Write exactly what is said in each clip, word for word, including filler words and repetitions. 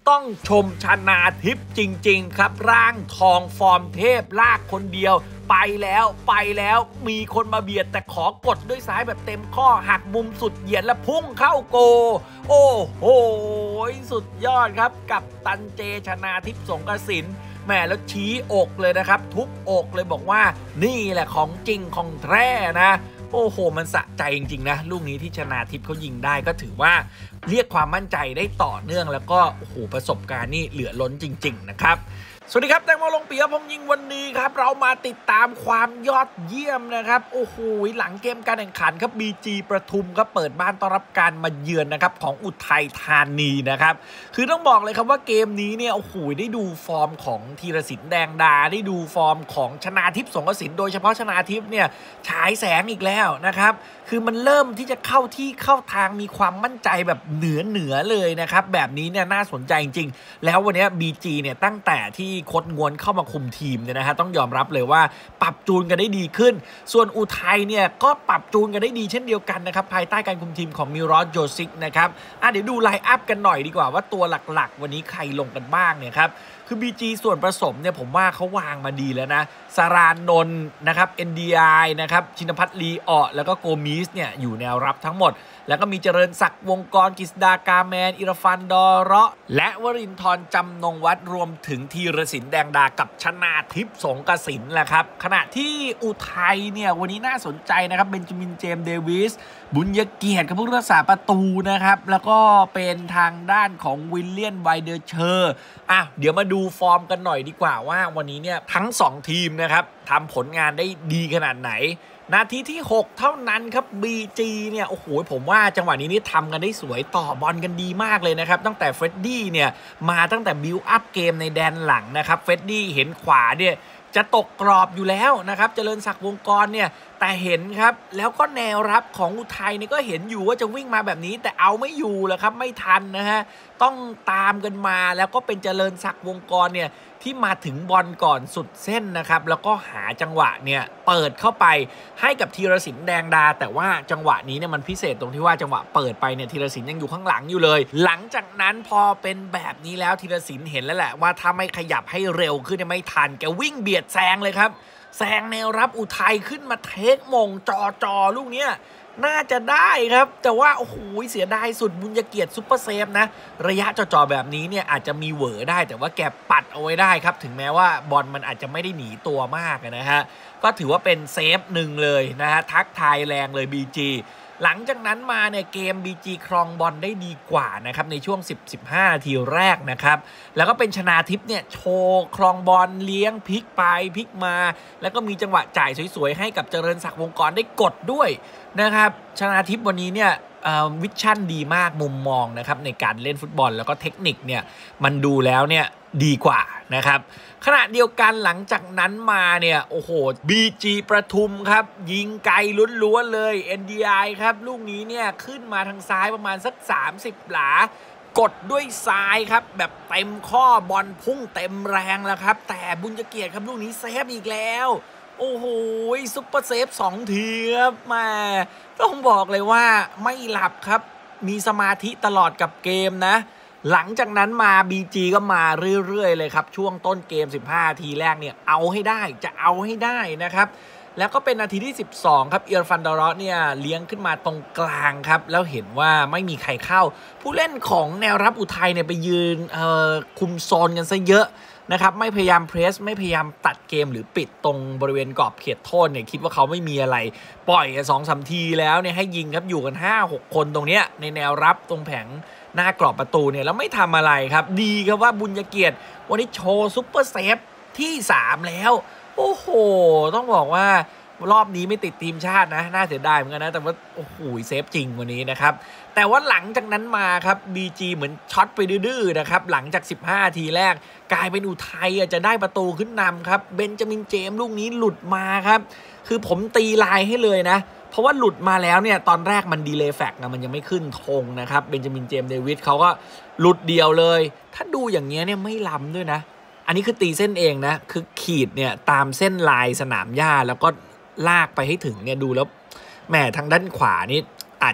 ต้องชมชนาทิพย์จริงๆครับร่างทองฟอร์มเทพลากคนเดียวไปแล้วไปแล้วมีคนมาเบียดแต่ขอกดด้วยซ้ายแบบเต็มข้อหักมุมสุดเหยียดและพุ่งเข้าโกโอ้โหสุดยอดครับกับตันเจชนาทิพย์สงกสินแม่แล้วชี้อกเลยนะครับทุบอกเลยบอกว่านี่แหละของจริงของแท้นะโอ้โหมันสะใจจริงๆนะลูกนี้ที่ชนาทิพย์เขายิงได้ก็ถือว่าเรียกความมั่นใจได้ต่อเนื่องแล้วก็โอ้โหประสบการณ์นี่เหลือล้นจริงๆนะครับสวัสดีครับแตงโมลงปิยพงษ์ยิงวันนี้ครับเรามาติดตามความยอดเยี่ยมนะครับโอ้โหหลังเกมการแข่งขันครับ บี จี ประทุมครับเปิดบ้านต้อนรับการมาเยือนนะครับของอุทัยธานีนะครับคือต้องบอกเลยครับว่าเกมนี้เนี่ยโอ้โหได้ดูฟอร์มของธีรศิลป์แดงดาได้ดูฟอร์มของชนาทิพย์สงกสินโดยเฉพาะชนาทิพย์เนี่ยฉายแสงอีกแล้วนะครับคือมันเริ่มที่จะเข้าที่เข้าทางมีความมั่นใจแบบเหนือเหนือเลยนะครับแบบนี้เนี่ยน่าสนใจจริงๆแล้ววันนี้ บี จี เนี่ยตั้งแต่ที่โค้ชงวนเข้ามาคุมทีมเนี่ยนะฮะต้องยอมรับเลยว่าปรับจูนกันได้ดีขึ้นส่วนอุทัยเนี่ยก็ปรับจูนกันได้ดีเช่นเดียวกันนะครับภายใต้การคุมทีมของมิรอสโจซิกนะครับอ่ะเดี๋ยวดูไลน์อัพกันหน่อยดีกว่าว่าตัวหลักๆวันนี้ใครลงกันบ้างเนี่ยครับคือ บี จี ส่วนผสมเนี่ยผมว่าเขาวางมาดีแล้วนะสารานนท์นะครับ เอ็น ดี ไอ นะครับชินภัทรลีออแล้วก็โกมิสเนี่ยอยู่แนวรับทั้งหมดแล้วก็มีเจริญศักดิ์วงกรกฤษดากาแมนอิรฟันดอเราะและวรินทร์จำนงวัดรวมถึงธีรศิลป์แดงดากับชนาทิพย์สงกสินแหละครับขณะที่อุทัยเนี่ยวันนี้น่าสนใจนะครับเบนจามินเจมส์เดวิสบุญเกียรติกับผู้รักษาประตูนะครับแล้วก็เป็นทางด้านของวิลเลียนไวเดอร์เชอร์อ่ะเดี๋ยวมาดูฟอร์มกันหน่อยดีกว่าว่าวันนี้เนี่ยทั้งสองทีมนะครับทำผลงานได้ดีขนาดไหนนาทีที่หกเท่านั้นครับ บี จี เนี่ยโอ้โหผมว่าจังหวะนี้นี่ทำกันได้สวยต่อบอลกันดีมากเลยนะครับตั้งแต่เฟรดดี้เนี่ยมาตั้งแต่บิลด์อัพเกมในแดนหลังนะครับเฟรดดี้เห็นขวาเนี่ยจะตกกรอบอยู่แล้วนะครับเจริญศักดิ์วงกรเนี่ยแต่เห็นครับแล้วก็แนวรับของอุทัยเนี่ยก็เห็นอยู่ว่าจะวิ่งมาแบบนี้แต่เอาไม่อยู่แล้วครับไม่ทันนะฮะต้องตามกันมาแล้วก็เป็นเจริญศักดิ์วงกรเนี่ยที่มาถึงบอลก่อนสุดเส้นนะครับแล้วก็หาจังหวะเนี่ยเปิดเข้าไปให้กับธีรศิลป์แดงดาแต่ว่าจังหวะนี้เนี่ยมันพิเศษตรงที่ว่าจังหวะเปิดไปเนี่ยธีรศิลป์ยังอยู่ข้างหลังอยู่เลยหลังจากนั้นพอเป็นแบบนี้แล้วธีรศิลป์เห็นแล้วแหละว่าถ้าไม่ขยับให้เร็วขึ้นไม่ทันแกวิ่งเบียดแซงเลยครับแซงแนวรับอุทัยขึ้นมาเทคมงจอจอลูกเนี้ยน่าจะได้ครับแต่ว่าโอ้โหเสียดายสุดบุญเกียรติซุปเปอร์เซฟนะระยะจ่อๆแบบนี้เนี่ยอาจจะมีเหวอได้แต่ว่าแกปัดเอาไว้ได้ครับถึงแม้ว่าบอลมันอาจจะไม่ได้หนีตัวมากนะฮะก็ถือว่าเป็นเซฟหนึ่งเลยนะฮะทักทายแรงเลย บี จี หลังจากนั้นมาเนี่ยเกม บี จี ครองบอลได้ดีกว่านะครับในช่วง สิบถึงสิบห้า นาทีแรกนะครับแล้วก็เป็นชนาทิพย์เนี่ยโชว์ครองบอลเลี้ยงพลิกไปพลิกมาแล้วก็มีจังหวะจ่ายสวยๆให้กับเจริญศักดิ์วงกรได้กดด้วยนะครับชนาทิพย์วันนี้เนี่ยวิชั่นดีมากมุมมองนะครับในการเล่นฟุตบอลแล้วก็เทคนิคเนี่ยมันดูแล้วเนี่ยดีกว่านะครับขณะเดียวกันหลังจากนั้นมาเนี่ยโอ้โห บี จี ประทุมครับยิงไกลล้วนๆเลย เอ็น ดี ไอ ครับลูกนี้เนี่ยขึ้นมาทางซ้ายประมาณสักสามสิบหลากดด้วยซ้ายครับแบบเต็มข้อบอลพุ่งเต็มแรงแล้วครับแต่บุญเกียรติครับลูกนี้เซฟอีกแล้วโอ้โหซุปเปอร์เซฟสองทีครับมาต้องบอกเลยว่าไม่หลับครับมีสมาธิตลอดกับเกมนะหลังจากนั้นมา บี จี ก็มาเรื่อยๆเลยครับช่วงต้นเกมสิบห้านาทีแรกเนี่ยเอาให้ได้จะเอาให้ได้นะครับแล้วก็เป็นนาทีที่สิบสองครับอิรฟันดอเราะเนี่ยเลี้ยงขึ้นมาตรงกลางครับแล้วเห็นว่าไม่มีใครเข้าผู้เล่นของแนวรับอุทัยเนี่ยไปยืนเอ่อคุมโซนกันซะเยอะนะครับไม่พยายามเพรสไม่พยายามตัดเกมหรือปิดตรงบริเวณกรอบเขตโทษเนี่ยคิดว่าเขาไม่มีอะไรปล่อยกัน สองถึงสาม ทีแล้วเนี่ยให้ยิงครับอยู่กัน ห้าหก คนตรงเนี้ยในแนวรับตรงแผงหน้ากรอบประตูเนี่ยแล้วไม่ทำอะไรครับดีครับว่าบุญเกียรติวันนี้โชว์ซุปเปอร์เซฟที่สามแล้วโอ้โหต้องบอกว่ารอบนี้ไม่ติดทีมชาตินะน่าเสียดายเหมือนกันนะแต่ว่าโอ้โหเซฟจริงวันนี้นะครับแต่ว่าหลังจากนั้นมาครับ บี จี เหมือนช็อตไปดื้อๆนะครับหลังจากสิบห้านาทีแรกกลายเป็นอุทัยจะได้ประตูขึ้นนำครับเบนจามินเจมส์ลูกนี้หลุดมาครับคือผมตีลายให้เลยนะเพราะว่าหลุดมาแล้วเนี่ยตอนแรกมันดีเลย์แฟกต์นะมันยังไม่ขึ้นธงนะครับเบนจามินเจมส์เดวิสเขาก็หลุดเดียวเลยถ้าดูอย่างเงี้ยเนี่ยไม่ล้ำด้วยนะอันนี้คือตีเส้นเองนะคือขีดเนี่ยตามเส้นลายสนามหญ้าแล้วก็ลากไปให้ถึงเนี่ยดูแล้วแหมทางด้านขวานี่อาจจะ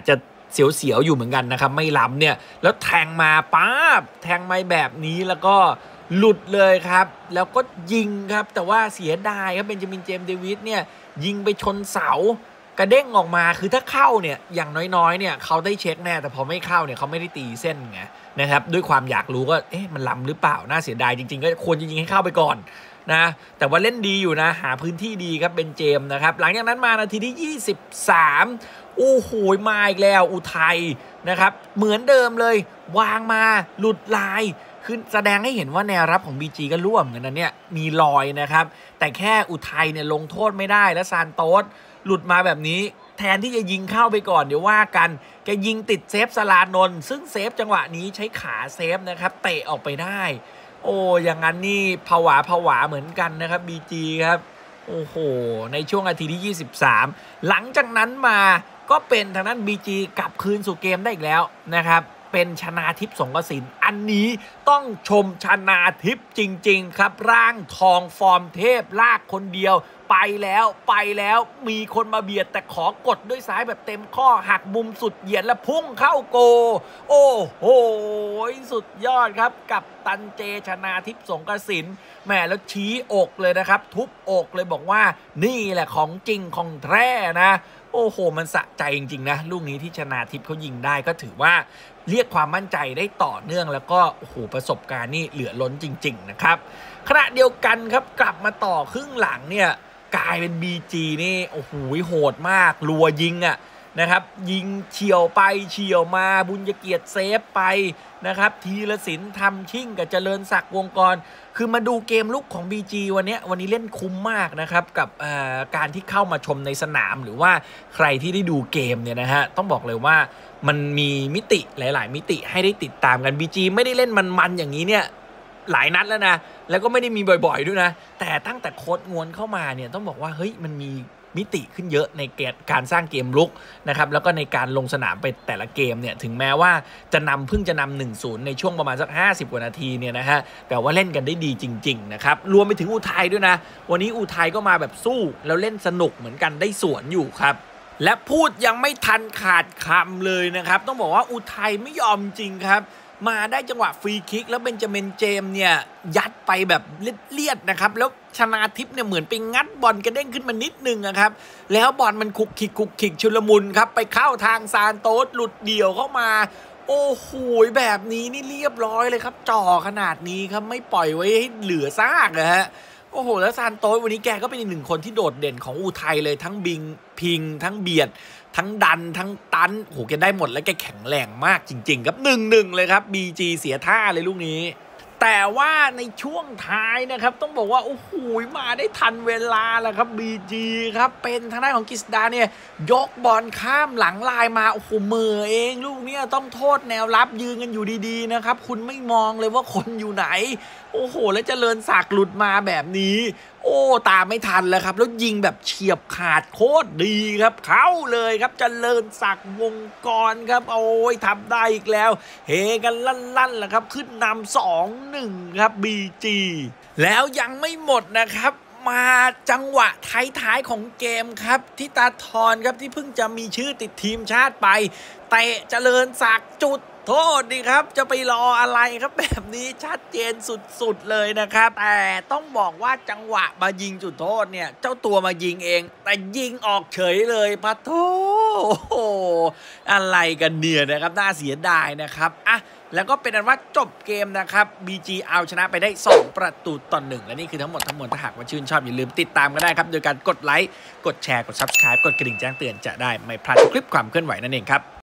เสียวๆอยู่เหมือนกันนะครับไม่ล้ำเนี่ยแล้วแทงมาป๊าบแทงมาแบบนี้แล้วก็หลุดเลยครับแล้วก็ยิงครับแต่ว่าเสียดายครับเบนจามินเจมส์เดวิสเนี่ยยิงไปชนเสากระเด้งออกมาคือถ้าเข้าเนี่ยอย่างน้อยๆเนี่ยเขาได้เช็คแน่แต่พอไม่เข้าเนี่ยเขาไม่ได้ตีเส้นไงนะครับด้วยความอยากรู้ก็เอ๊ะมันล้ำหรือเปล่าน่าเสียดายจริงๆก็ควรจะยิงให้เข้าไปก่อนนะแต่ว่าเล่นดีอยู่นะหาพื้นที่ดีครับเบนเจมส์นะครับหลังจากนั้นมานาทีที่ยี่สิบสามโอ้โหมาอีกแล้วอุทัยนะครับเหมือนเดิมเลยวางมาหลุดลายคือแสดงให้เห็นว่าแนวรับของ บี จี ก็ร่วมกันนะเนี่ยมีรอยนะครับแต่แค่อุทัยเนี่ยลงโทษไม่ได้และซานโตสหลุดมาแบบนี้แทนที่จะยิงเข้าไปก่อนเดี๋ยวว่ากันแกยิงติดเซฟสลานนท์ซึ่งเซฟจังหวะนี้ใช้ขาเซฟนะครับเตะออกไปได้โอ้อย่างนั้นนี่ผวาผวาเหมือนกันนะครับ บี จี ครับโอ้โหในช่วงนาทีที่ยี่สิบสามหลังจากนั้นมาก็เป็นทางนั้น บี จี กลับคืนสู่เกมได้อีกแล้วนะครับเป็นชนาทิพย์สงกสินอันนี้ต้องชมชนาทิพย์จริงๆครับร่างทองฟอร์มเทพลากคนเดียวไปแล้วไปแล้วมีคนมาเบียดแต่ขอกดด้วยซ้ายแบบเต็มข้อหักมุมสุดเหยียดและพุ่งเข้าโกโอ้โหสุดยอดครับกับตันเจชนาทิพย์สงกสินแหมแล้วชี้อกเลยนะครับทุบอกเลยบอกว่านี่แหละของจริงของแท้นะโอ้โหมันสะใจจริงๆนะลูกนี้ที่ชนาทิพย์เขายิงได้ก็ถือว่าเรียกความมั่นใจได้ต่อเนื่องแล้วก็โอ้โหประสบการณ์นี่เหลือล้นจริงๆนะครับขณะเดียวกันครับกลับมาต่อครึ่งหลังเนี่ยกลายเป็น บี จี นี่โอ้โหโหดมากรัวยิงอ่ะนะครับยิงเฉียวไปเฉียวมาบุญเกียรติเซฟไปนะครับธีรศิลป์ทำชิ่งกับเจริญศักดิ์วงกรคือมาดูเกมลุกของ บี จี วันนี้วันนี้เล่นคุ้มมากนะครับกับการที่เข้ามาชมในสนามหรือว่าใครที่ได้ดูเกมเนี่ยนะฮะต้องบอกเลยว่ามันมีมิติหลายๆมิติให้ได้ติดตามกัน บี จี ไม่ได้เล่นมันๆอย่างนี้เนี่ยหลายนัดแล้วนะแล้วก็ไม่ได้มีบ่อยๆด้วยนะแต่ตั้งแต่โค้ชงวนเข้ามาเนี่ยต้องบอกว่าเฮ้ยมันมีมิติขึ้นเยอะในการสร้างเกมลุกนะครับแล้วก็ในการลงสนามไปแต่ละเกมเนี่ยถึงแม้ว่าจะนำเพิ่งจะนำ หนึ่งศูนย์ ในช่วงประมาณสักห้าสิบกว่านาทีเนี่ยนะฮะแต่ว่าเล่นกันได้ดีจริงๆนะครับรวมไปถึงอุทัยด้วยนะวันนี้อุทัยก็มาแบบสู้แล้วเล่นสนุกเหมือนกันได้สวนอยู่ครับและพูดยังไม่ทันขาดคำเลยนะครับต้องบอกว่าอุทัยไม่ยอมจริงครับมาได้จังหวะฟรีคิกแล้วเบนจามินเจมส์เนี่ยยัดไปแบบเลียดๆนะครับแล้วชนาทิพย์เนี่ยเหมือนไปงัดบอลกระเด้งขึ้นมานิดนึงนะครับแล้วบอลมันคุกคิกคุกคิกชุลมุนครับไปเข้าทางซานโตสหลุดเดี่ยวเข้ามาโอ้โหแบบนี้นี่เรียบร้อยเลยครับจ่อขนาดนี้ครับไม่ปล่อยไว้ให้เหลือซากนะฮะโอ้โหแล้วซานโตสวันนี้แกก็เป็นอีกหนึ่งคนที่โดดเด่นของอุทัยเลยทั้งบิงพิงทั้งเบียดทั้งดันทั้งตันโหแกได้หมดแล้วแกแข็งแรงมากจริงๆครับ หนึ่งหนึ่ง เลยครับ บี จี เสียท่าเลยลูกนี้แต่ว่าในช่วงท้ายนะครับต้องบอกว่าโอ้โหมาได้ทันเวลาแล้วครับ บี จี ครับเป็นทางด้านของกฤษดาเนี่ยยกบอลข้ามหลังลายมาโอ้โหเมือเองลูกนี้ต้องโทษแนวรับยืนกันอยู่ดีๆนะครับคุณไม่มองเลยว่าคนอยู่ไหนโอ้โหแล้วเจริญศักดิ์หลุดมาแบบนี้โอ้ตามไม่ทันแล้วครับแล้วยิงแบบเฉียบขาดโคตรดีครับเข้าเลยครับเจริญศักดิ์วงกรครับโอ้ยทำได้อีกแล้วเฮกันลั่นๆแหละครับขึ้นนำ สองหนึ่ง ครับ บี จี แล้วยังไม่หมดนะครับมาจังหวะท้ายๆของเกมครับที่ตาทอนครับที่เพิ่งจะมีชื่อติดทีมชาติไปเตะเจริญศักดิ์จุดโทษดีครับจะไปรออะไรครับแบบนี้ชัดเจนสุดๆเลยนะครับแต่ต้องบอกว่าจังหวะมายิงจุดโทษเนี่ยเจ้าตัวมายิงเองแต่ยิงออกเฉยเลยปะโถอะไรกันเนี่ยนะครับน่าเสียดายนะครับอ่ะแล้วก็เป็นอันว่าจบเกมนะครับ บี จี เอาชนะไปได้สองประตูต่อหนึ่งและนี่คือทั้งหมดทั้งมวลถ้าหากว่าชื่นชอบอย่าลืมติดตามกันได้ครับโดยการกดไลค์กดแชร์กด ซับสไครบ์ กดกระดิ่งแจ้งเตือนจะได้ไม่พลาดทุกคลิปความเคลื่อนไหวนั่นเองครับ